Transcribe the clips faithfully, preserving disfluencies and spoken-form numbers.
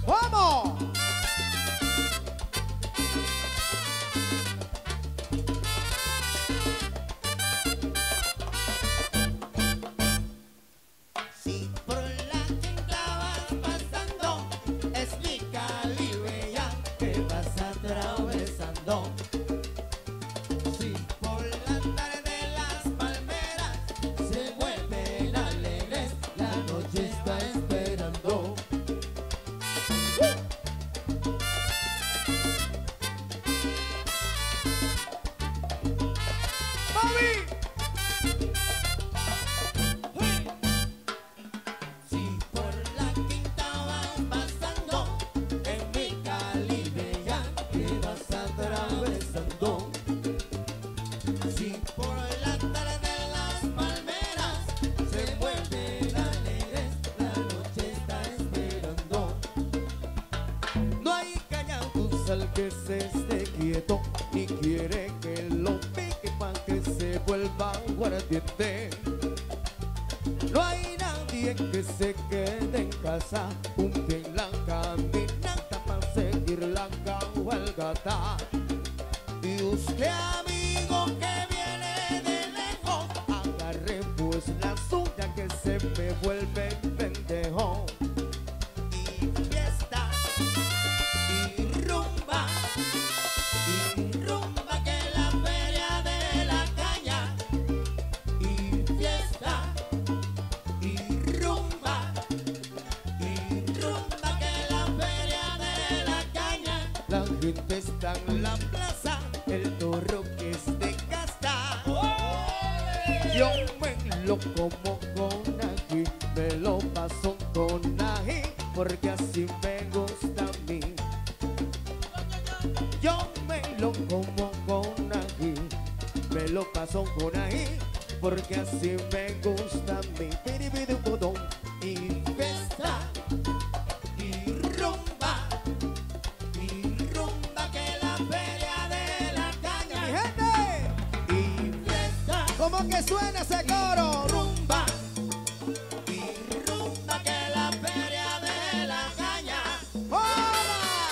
¡Vamos! Si por la quinta vas pasando, es mi Calibella que vas atravesando. Si por la tarde las palmeras se vuelven alegres, la noche está esperando. ¡Mami! Si por la quinta vas pasando, en mi Calibella que vas atravesando. Si por la tarde las palmeras se vuelven alegres, la noche está esperando. No hay cañacuzal que se esté quieto, ni quiere que lo pique pa' que se vuelva aguardiente. No hay nadie que se quede en casa, junte la caminata para seguir la cabalgata. Y usted, amigo que viene de lejos, agarre pues la suya que se me vuelve pendejo. Y fiesta, y rumba, y rumba que la feria de la caña. Y fiesta, y rumba, y rumba que la feria de la caña. La gente está en la plaza, el toro que es de casta. Yo me lo como con ají, me lo paso con ají, porque así me gusta a mí. Yo me lo como con ají, me lo paso con ají, porque así me gusta a mí. Piribidibudum. Y Fiesta, y rumba, y rumba que la feria de la ¡Mi caña. gente! Y fiesta, ¿Cómo que suena ese coro? rumba, y rumba que la feria de la caña. ¡Vamos!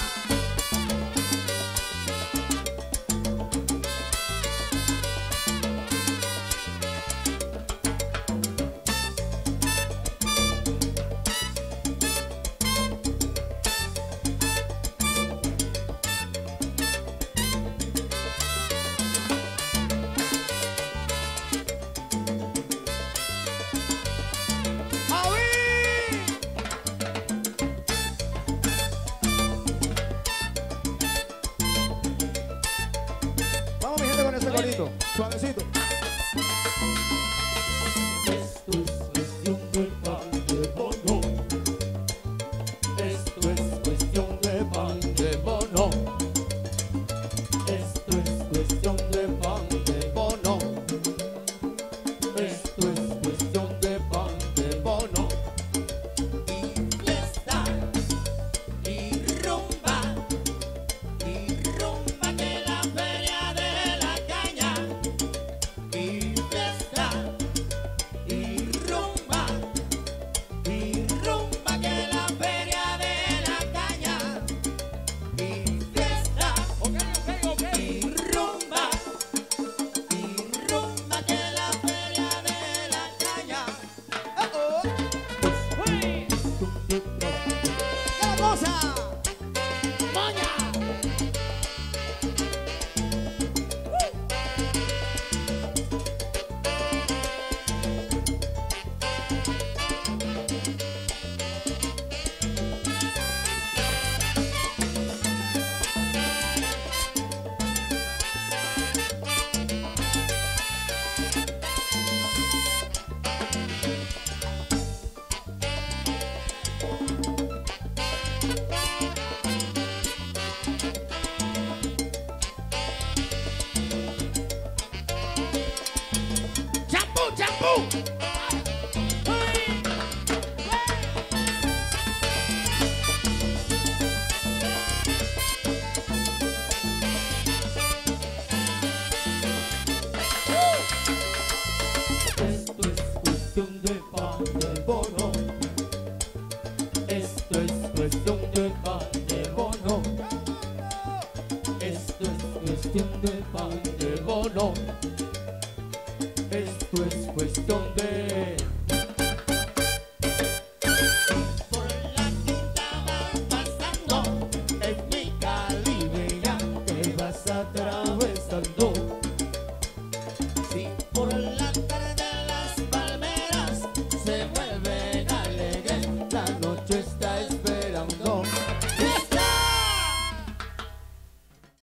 ¡Aví! Vamos mi gente con ese corito, suavecito. Esto es cuestión de pan de bono. Esto es cuestión de pan de bono. Esto es cuestión de pan de bono. Esto es cuestión de pan de bono. Y fiesta, y rumba, y rumba que la feria de la caña. cuestión de pan de bono. Esto es cuestión de